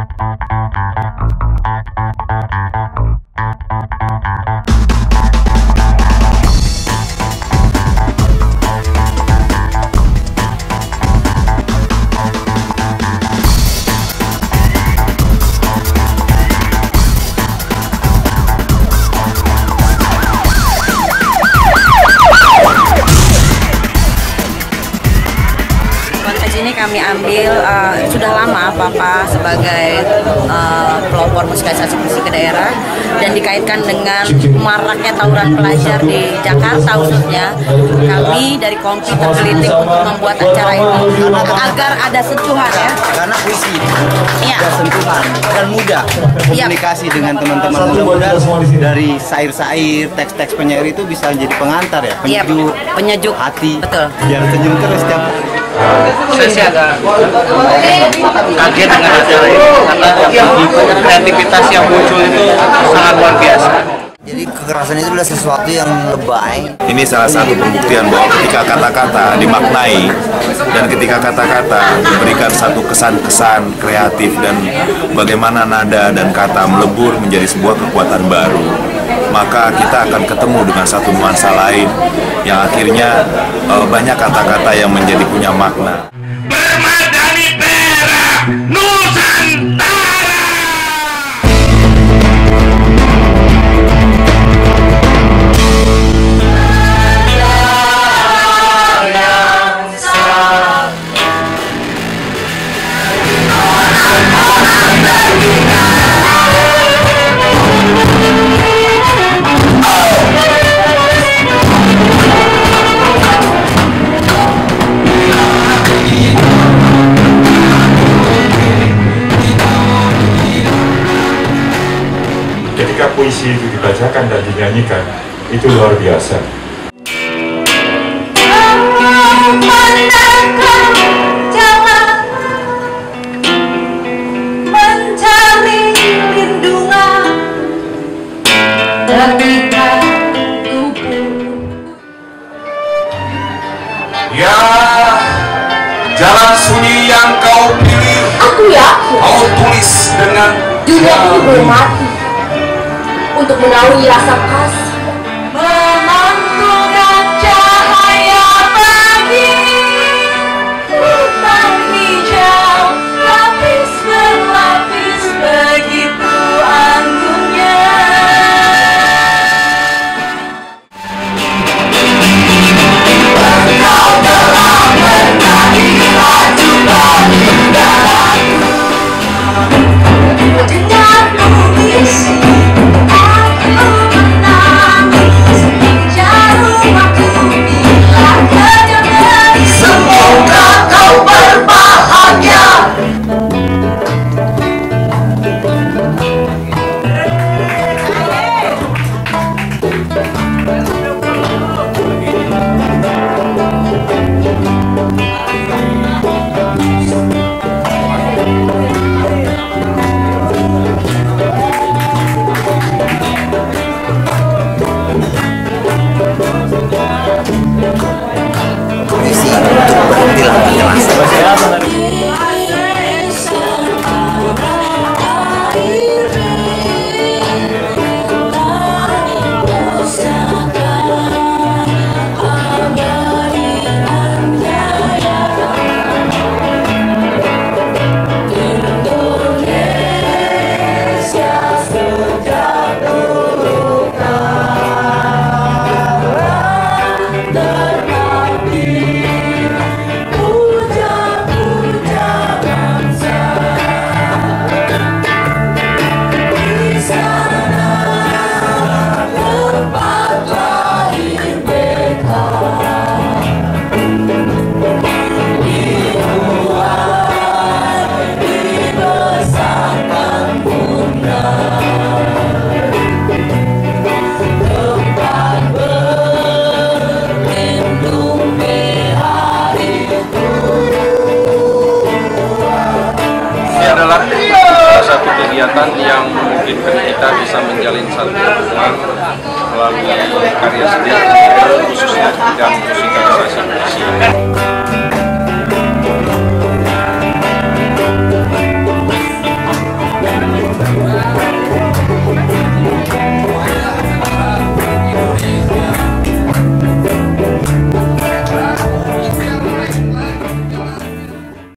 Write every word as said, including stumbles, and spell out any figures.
Ini kami ambil uh, sudah lama Papa sebagai uh, pelopor musikalisasi musik ke daerah dan dikaitkan dengan maraknya tawuran pelajar di Jakarta khususnya. Kami dari Kompi tergelitik untuk membuat acara ini agar ada sentuhan ya. Karena puisi ya. Ada sentuhan dan mudah komunikasi ya. Dengan teman-teman muda dari sair-sair, teks-teks penyair itu bisa jadi pengantar ya, penyejuk, ya, penyejuk hati. Betul. Biar senyum terus setiap hari. Saya sih agak kaget dengan acara ini karena kreativitas yang muncul itu sangat luar biasa. Jadi kekerasan itu adalah sesuatu yang lebay. Ini salah satu pembuktian bahwa ketika kata-kata dimaknai dan ketika kata-kata memberikan satu kesan-kesan kreatif dan bagaimana nada dan kata melebur menjadi sebuah kekuatan baru, maka kita akan ketemu dengan satu nuansa lain yang akhirnya uh, banyak kata-kata yang menjadi punya makna. Permadani Perak Nusantara. Ketika puisi itu dibacakan dan dinyanyikan, itu luar biasa. Mencari lindungan ketika Ya, jalan sunyi yang kau pilih, aku ya, kau tulis dengan dunia ini belum mati untuk menaungi rasa kasih